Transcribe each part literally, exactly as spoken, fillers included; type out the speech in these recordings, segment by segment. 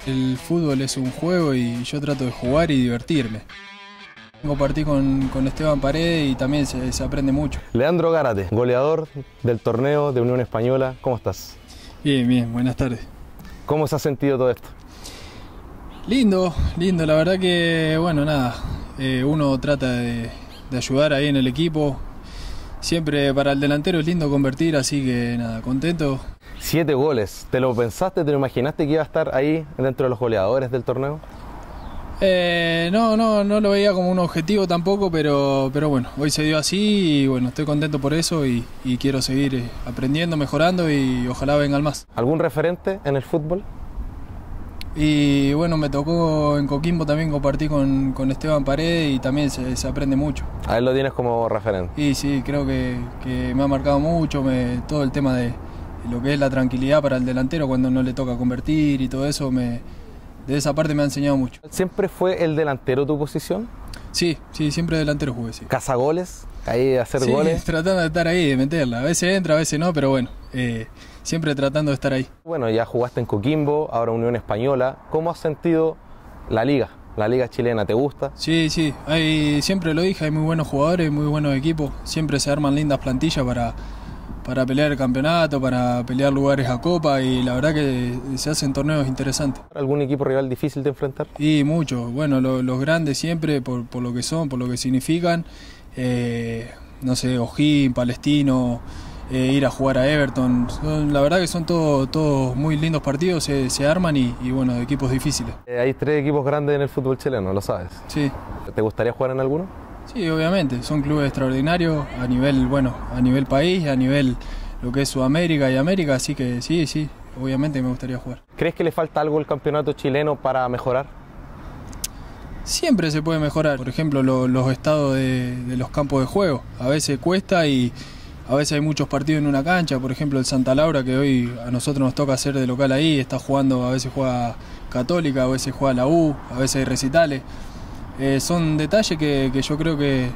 El fútbol es un juego y yo trato de jugar y divertirme. Compartí con, con Esteban Paredes y también se, se aprende mucho. Leandro Gárate, goleador del torneo de Unión Española, ¿cómo estás? Bien, bien, buenas tardes. ¿Cómo se ha sentido todo esto? Lindo, lindo, la verdad que, bueno, nada, eh, uno trata de, de ayudar ahí en el equipo. Siempre para el delantero es lindo convertir, así que nada, contento. Siete goles, ¿te lo pensaste, te lo imaginaste que iba a estar ahí dentro de los goleadores del torneo? Eh, no, no, no lo veía como un objetivo tampoco, pero, pero bueno, hoy se dio así y bueno, estoy contento por eso y, y quiero seguir aprendiendo, mejorando y ojalá vengan más. ¿Algún referente en el fútbol? Y bueno, me tocó en Coquimbo también compartir con, con Esteban Paredes y también se, se aprende mucho. A él lo tienes como referente. Y sí, creo que, que me ha marcado mucho me, todo el tema de lo que es la tranquilidad para el delantero cuando no le toca convertir y todo eso, me, de esa parte me ha enseñado mucho. ¿Siempre fue el delantero tu posición? Sí, sí, siempre delantero jugué, sí. ¿Cazagoles? Ahí de hacer sí, goles. Tratando de estar ahí, de meterla. A veces entra, a veces no, pero bueno, eh, siempre tratando de estar ahí. Bueno, ya jugaste en Coquimbo, ahora Unión Española. ¿Cómo has sentido la liga? ¿La liga chilena te gusta? Sí, sí, hay, siempre lo dije, hay muy buenos jugadores, muy buenos equipos. Siempre se arman lindas plantillas para, para pelear el campeonato, para pelear lugares a Copa y la verdad que se hacen torneos interesantes. ¿Algún equipo rival difícil de enfrentar? Y muchos, bueno, lo, los grandes siempre por, por lo que son, por lo que significan. Eh, no sé, O'Higgins, Palestino, eh, ir a jugar a Everton. Son, la verdad que son todos todo muy lindos partidos, se, se arman y, y bueno, equipos difíciles. Eh, hay tres equipos grandes en el fútbol chileno, lo sabes. Sí. ¿Te gustaría jugar en alguno? Sí, obviamente, son clubes extraordinarios a nivel, bueno, a nivel país, a nivel lo que es Sudamérica y América, así que sí, sí, obviamente me gustaría jugar. ¿Crees que le falta algo al campeonato chileno para mejorar? Siempre se puede mejorar, por ejemplo, lo, los estados de, de los campos de juego. A veces cuesta y a veces hay muchos partidos en una cancha, por ejemplo el Santa Laura, que hoy a nosotros nos toca hacer de local ahí, está jugando, a veces juega Católica, a veces juega la U, a veces hay recitales. Eh, son detalles que, que yo creo que,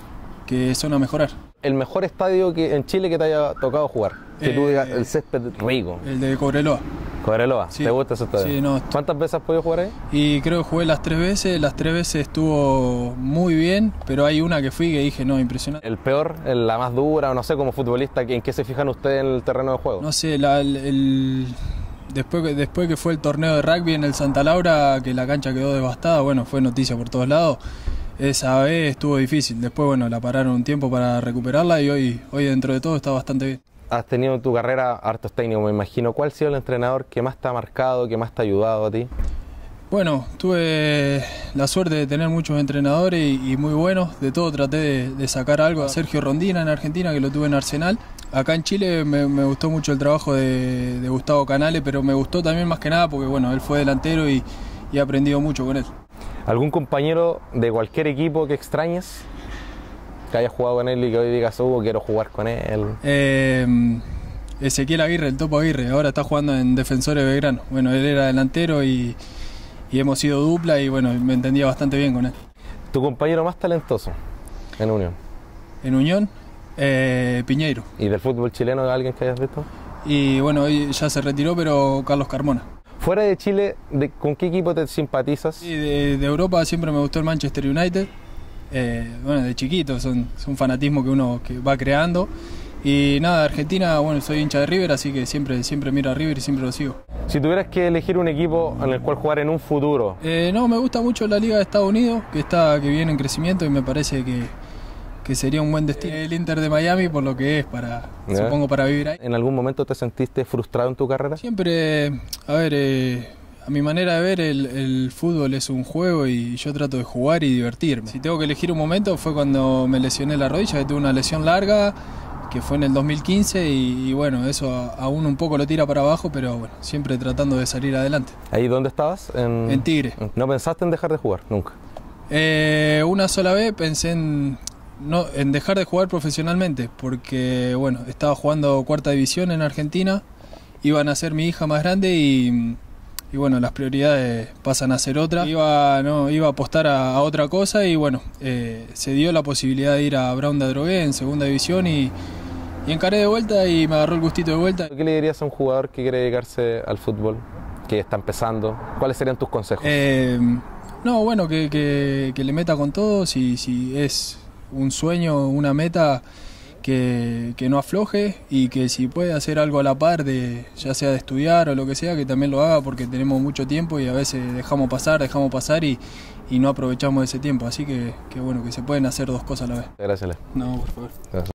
que son a mejorar. ¿El mejor estadio que en Chile que te haya tocado jugar? Que eh, tú digas, el césped rico. El de Cobreloa. Cobreloa, sí. ¿Te gusta ese estadio? Sí, no. ¿Cuántas veces has podido jugar ahí? Y creo que jugué las tres veces, las tres veces estuvo muy bien, pero hay una que fui que dije, no, impresionante. ¿El peor, la más dura, o no sé, como futbolista, en qué se fijan ustedes en el terreno de juego? No sé, la, el, el, después, que, después que fue el torneo de rugby en el Santa Laura, que la cancha quedó devastada, bueno, fue noticia por todos lados, esa vez estuvo difícil, después bueno, la pararon un tiempo para recuperarla y hoy, hoy dentro de todo está bastante bien. Has tenido en tu carrera hartos técnicos, me imagino. ¿Cuál ha sido el entrenador que más te ha marcado, que más te ha ayudado a ti? Bueno, tuve la suerte de tener muchos entrenadores y, y muy buenos. De todo traté de, de sacar algo. A Sergio Rondina en Argentina, que lo tuve en Arsenal. Acá en Chile me, me gustó mucho el trabajo de, de Gustavo Canales, pero me gustó también más que nada porque bueno, él fue delantero y, y he aprendido mucho con él. ¿Algún compañero de cualquier equipo que extrañes? Que hayas jugado con él y que hoy digas, oh, quiero jugar con él. Eh, Ezequiel Aguirre, el Topo Aguirre, ahora está jugando en Defensores Belgrano. Bueno, él era delantero y, y hemos sido dupla y bueno, me entendía bastante bien con él. ¿Tu compañero más talentoso en Unión? En Unión, eh, Piñeiro. ¿Y del fútbol chileno alguien que hayas visto? Y bueno, hoy ya se retiró, pero Carlos Carmona. Fuera de Chile, ¿de, ¿con qué equipo te simpatizas? Sí, de, de Europa siempre me gustó el Manchester United. Eh, bueno, de chiquito, son, es un fanatismo que uno que va creando. Y nada, de Argentina, bueno, soy hincha de River, así que siempre, siempre miro a River y siempre lo sigo. Si tuvieras que elegir un equipo en el cual jugar en un futuro. Eh, no, me gusta mucho la Liga de Estados Unidos, que está que viene en crecimiento y me parece que, que sería un buen destino. El Inter de Miami, por lo que es, para, ¿Eh? supongo, para vivir ahí. ¿En algún momento te sentiste frustrado en tu carrera? Siempre, a ver, eh, a mi manera de ver, el, el fútbol es un juego y yo trato de jugar y divertirme. Si tengo que elegir un momento fue cuando me lesioné la rodilla, que tuve una lesión larga, que fue en el dos mil quince y, y bueno, eso a, a uno un poco lo tira para abajo, pero bueno, siempre tratando de salir adelante. ¿Ahí dónde estabas? En, en Tigre. ¿No pensaste en dejar de jugar nunca? Eh, una sola vez pensé en, no, en dejar de jugar profesionalmente, porque bueno, estaba jugando cuarta división en Argentina, iban a ser mi hija más grande y... y bueno, las prioridades pasan a ser otra. Iba, no, iba a apostar a, a otra cosa y bueno, eh, se dio la posibilidad de ir a Brown de Adrogué en segunda división y, y encaré de vuelta y me agarró el gustito de vuelta. ¿Qué le dirías a un jugador que quiere dedicarse al fútbol? que está empezando? ¿Cuáles serían tus consejos? Eh, no, bueno, que, que, que le meta con todo, si, si es un sueño, una meta, que, que no afloje y que si puede hacer algo a la par, de, ya sea de estudiar o lo que sea, que también lo haga porque tenemos mucho tiempo y a veces dejamos pasar, dejamos pasar y, y no aprovechamos ese tiempo. Así que, que bueno, que se pueden hacer dos cosas a la vez. Gracias, Leo. No, por favor. Gracias.